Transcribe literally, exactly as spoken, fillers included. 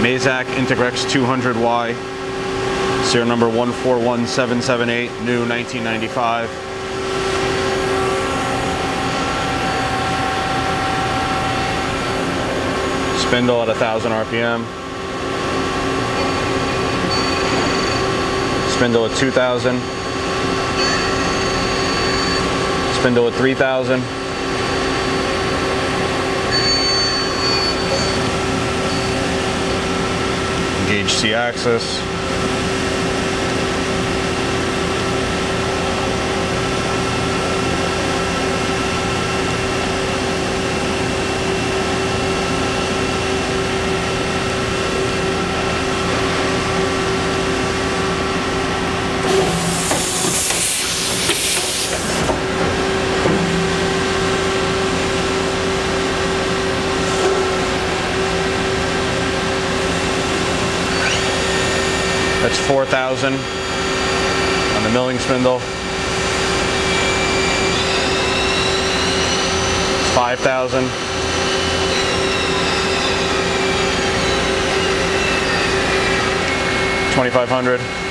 Mazak Integrex two hundred Y, serial number one four one seven seven eight, new nineteen ninety-five. Spindle at one thousand R P M. Spindle at two thousand. Spindle at three thousand. Engage C-axis. That's four thousand on the milling spindle. It's five thousand. twenty-five hundred.